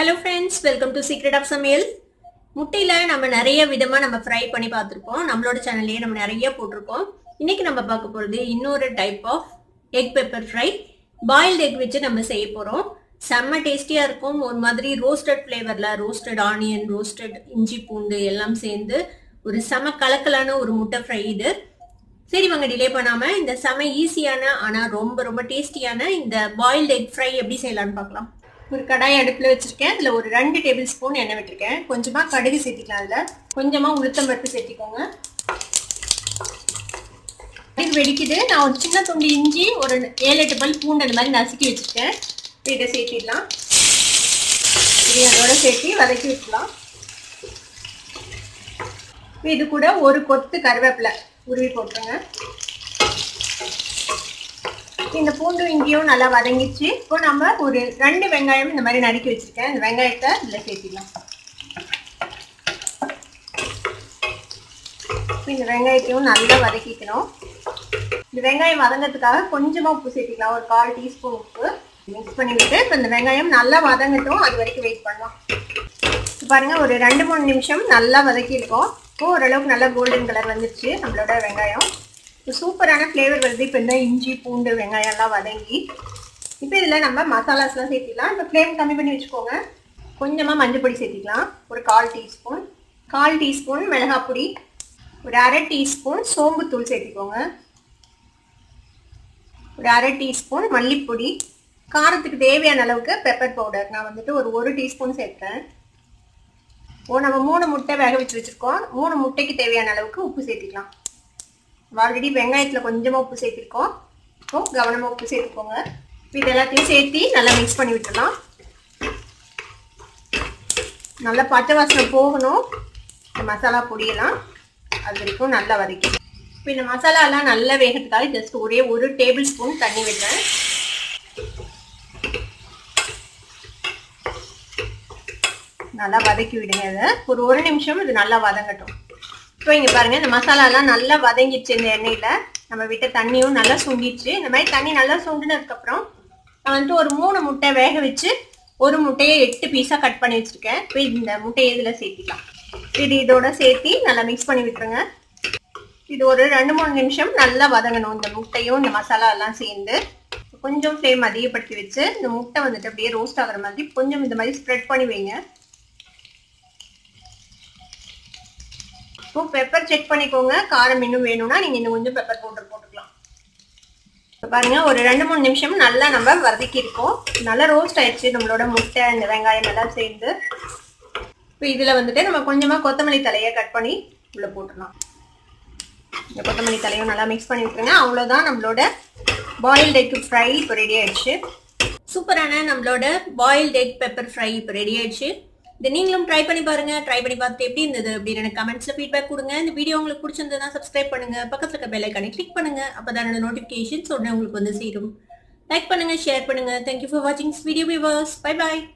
Hello friends, welcome to Secret of Samiyal. முட்டையில நம்ம நிறைய விதமா நம்ம ஃப்ரை பண்ணி பார்த்திருப்போம். நம்மளோட சேனல்லையே நம்ம நிறைய போட்டிருக்கோம். இன்னைக்கு நம்ம பார்க்க போறது இன்னொரு type of egg pepper fry. Boiled egg வச்சு நம்ம செய்ய போறோம். செம்ம டேஸ்டியா இருக்கும். ஒரு மாதிரி ரோஸ்டட் ஃப்ளேவர்ல ரோஸ்டட் ஆனியன், ரோஸ்டட் இஞ்சி பூண்டு எல்லாம் சேர்ந்து ஒரு செம கலக்கலான ஒரு முட்டை ஃப்ரை இது. சரி வாங்க டிலே பண்ணாம இந்த செம ஈஸியான ஆனா ரொம்ப ரொம்ப டேஸ்டியான இந்த பாயில்ட் எக் ஃப்ரை எப்படி செய்யலாம்னு பார்க்கலாம். ஒரு கடாய் அடுப்புல வச்சிருக்கேன். அதுல ஒரு 2 டேபிள் ஸ்பூன் எண்ணெய் விட்டுருக்கேன். கொஞ்சமா கடுகு சேர்த்திக்கலாம். அதுல கொஞ்சமா உளுத்தம் பருப்பு சேர்த்திக்கோங்க. கடுகு வெடிக்குது. நான் ஒரு சின்ன துண்டு இஞ்சி, ஒரு 7-8 பல் பூண்டு அந்த மாதிரி நசுக்கி வச்சிருக்கேன். இதை சேர்த்திடலாம். இது அதோட சேர்த்து வதக்கி விட்டுலாம். இது கூட ஒரு கொத்து கருவேப்பிலை உருவி போட்டுருங்க. இந்த பூண்டு இஞ்சியும் நல்லா வதங்கிச்சு. இப்போ நம்ம ஒரு 2 வெங்காயம் இந்த மாதிரி நறுக்கி வச்சிருக்கேன். இந்த வெங்காயத்தை இதுல சேர்த்திடலாம். இந்த வெங்காயத்தையும் நல்லா வதக்கிக்கணும். இந்த வெங்காயம் வதங்கிறதுக்காக கொஞ்சமா உப்பு சேர்த்திக்கலாம். ஒரு 1/4 டீஸ்பூன் உப்பு மிக்ஸ் பண்ணி விட்டு இப்போ இந்த வெங்காயம் நல்லா வதங்கட்டும். அது வரைக்கும் வெயிட் பண்ணலாம். பாருங்க, ஒரு 2-3 நிமிஷம் நல்லா வதக்கியிருக்கோம். இப்போ ஓரளவுக்கு நல்லா கோல்டன் கலர் வந்துருச்சு நம்மளோட வெங்காயம். சூப்பரான ஃப்ளேவர் வருது. இப்போ இந்த இஞ்சி பூண்டு வெங்காயம் எல்லாம் வதங்கி இப்போ இதில் நம்ம மசாலாஸ்லாம் சேர்த்திக்கலாம். இப்போ ஃப்ளேம் கம்மி பண்ணி வச்சுக்கோங்க. கொஞ்சமாக மஞ்சள் பொடி சேர்த்திக்கலாம். ஒரு 1/4 டீஸ்பூன் மிளகாய் பொடி, ஒரு 1/2 டீஸ்பூன் சோம்புத்தூள் சேர்த்திக்கோங்க, ஒரு 1/2 டீஸ்பூன் மல்லிப்பொடி, காரத்துக்கு தேவையான அளவுக்கு பெப்பர் பவுடர் நான் வந்துட்டு ஒரு 1 டீஸ்பூன் சேர்த்தேன். நம்ம 3 முட்டை வேக வச்சு வச்சுருக்கோம். 3 முட்டைக்கு தேவையான அளவுக்கு உப்பு சேர்த்திக்கலாம். ஆல்ரெடி வெங்காயத்தில் கொஞ்சமாக உப்பு சேர்த்திருக்கோம். இப்போ கவனமாக உப்பு சேர்த்துக்கோங்க. இது எல்லாத்தையும் சேர்த்து நல்லா மிக்ஸ் பண்ணி விட்டுடலாம். நல்லா பச்சை வாசனை போகணும். இந்த மசாலா பொடியெல்லாம் அது வரைக்கும் நல்லா வதக்கணும். இப்போ இந்த மசாலாலாம் நல்லா வேகிறதுக்காக ஜஸ்ட் ஒரே 1 டேபிள் ஸ்பூன் தண்ணி விடுறேன். நல்லா வதக்கி விடுங்க. இதை ஒரு 1 நிமிஷம் இது நல்லா வதங்கட்டும். இப்போ இங்கே பாருங்கள், இந்த மசாலாலாம் நல்லா வதங்கிடுச்சு. இந்த எண்ணெயில் நம்ம விட்ட தண்ணியும் நல்லா சுண்டிடுச்சு. இந்த மாதிரி தண்ணி நல்லா சுண்டினதுக்கப்புறம் நான் வந்துட்டு ஒரு 3 முட்டை வேக வச்சு ஒரு முட்டையை 8 பீஸாக கட் பண்ணி வச்சுருக்கேன். இப்போ இந்த முட்டையை இதில் சேர்த்திக்கலாம். இது இதோட சேர்த்து நல்லா மிக்ஸ் பண்ணி விட்டுருங்க. இது ஒரு 2-3 நிமிஷம் நல்லா வதங்கணும். இந்த முட்டையும் இந்த மசாலா எல்லாம் சேர்ந்து கொஞ்சம் ஃப்ளேம் அதிகப்படுத்தி வச்சு இந்த முட்டை வந்துட்டு அப்படியே ரோஸ்ட் ஆகிற மாதிரி கொஞ்சம் இந்த மாதிரி ஸ்ப்ரெட் பண்ணி வைங்க. இப்போ பெப்பர் செக் பண்ணிக்கோங்க. காரம் இன்னும் வேணும்னா நீங்கள் இன்னும் கொஞ்சம் பெப்பர் பவுடர் போட்டுக்கலாம். இப்போ பாருங்கள், ஒரு 2-3 நிமிஷம் நல்லா நம்ம வதக்கியிருக்கோம். நல்லா ரோஸ்ட் ஆயிடுச்சு நம்மளோட முட்டை இந்த வெங்காயம் எல்லாம் சேர்ந்து. இப்போ இதில் வந்துட்டு நம்ம கொஞ்சமாக கொத்தமல்லி தலையை கட் பண்ணி உள்ளே போட்டுடலாம். இந்த கொத்தமல்லி தலையும் நல்லா மிக்ஸ் பண்ணி விட்டுருங்க. அவ்வளோதான், நம்மளோட பாயில்ட் எக் ஃப்ரை இப்போ ரெடி ஆயிடுச்சு. சூப்பரான நம்மளோட பாயில்ட் எக் பெப்பர் ஃப்ரை இப்போ ரெடி ஆயிடுச்சு. இதை நீங்களும் ட்ரை பண்ணி பாருங்க. ட்ரை பண்ணி பார்த்துட்டு எப்படி இருந்தது அப்படின்னு எனக்கு கமெண்ட்ஸ்ல ஃபீட்பேக் கொடுங்க. இந்த வீடியோ உங்களுக்கு பிடிச்சிருந்ததுன்னா சப்ஸ்கிரைப் பண்ணுங்க. பக்கத்துல இருக்க பெல் ஐகானை கிளிக் பண்ணுங்க. அப்பதான் என்னோட நோட்டிஃபிகேஷன்ஸ் உடனே உங்களுக்கு வந்து சேரும். லைக் பண்ணுங்க, ஷேர் பண்ணுங்க. தேங்க்யூ ஃபார் வாட்சிங் this video viewers. Bye by.